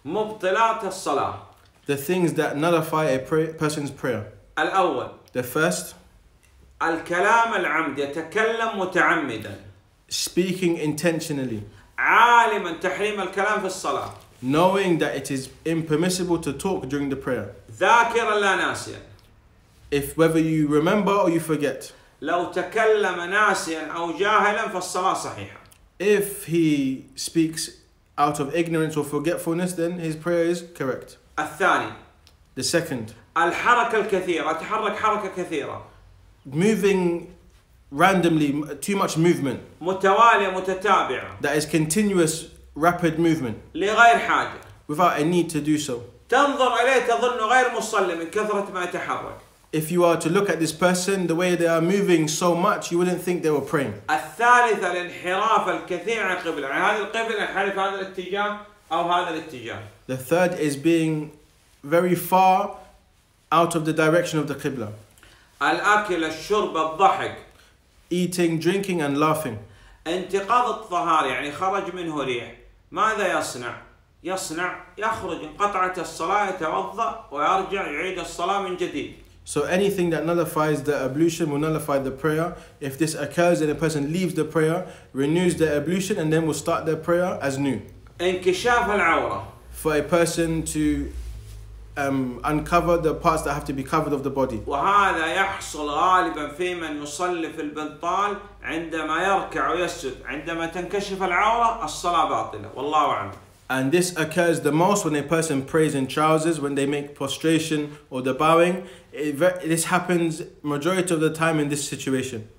مبطلات الصلاة. The things that nullify a person's prayer. الأول. The first. الكلام العمد يتكلم متعمدا. Speaking intentionally. عالما تحريم الكلام في الصلاة. Knowing that it is impermissible to talk during the prayer. ذاكرا لا ناسيا. If whether you remember or you forget. لو تكلم ناسيا أو جاهلا فالصلاة صحيحة. If he speaks out of ignorance or forgetfulness, then his prayer is correct. الثاني. The second. الحركة الكثيرة. أتحرك حركة كثيرة. Moving randomly, too much movement. متوالية متتابعة. That is continuous, rapid movement. لغير حاجة. Without a need to do so. تنظر إليه تظن غير مصلي من كثرة ما يتحرك. If you are to look at this person, the way they are moving so much, you wouldn't think they were praying. الثالثة الانحراف الكثير عن القبلة. يعني هذه القبلة ينحرف هذا الاتجاه أو هذا الاتجاه. The third is being very far out of the direction of the Qibla. الأكل، الشرب، الضحك. Eating, drinking and laughing. انتقاض الطهارة يعني خرج منه ريح. ماذا يصنع؟ يخرج انقطعت الصلاة يتوضأ ويرجع يعيد الصلاة من جديد. So anything that nullifies the ablution will nullify the prayer. If this occurs, then a person leaves the prayer, renews the ablution, and then will start their prayer as new. انكشاف العورة. For a person to uncover the parts that have to be covered of the body. وهذا يحصل غالبا في من يصلي في البنطال عندما يركع ويسجد. عندما تنكشف العورة الصلاة باطلة. والله أعلم. And this occurs the most when a person prays in trousers, when they make prostration or the bowing. This happens majority of the time in this situation.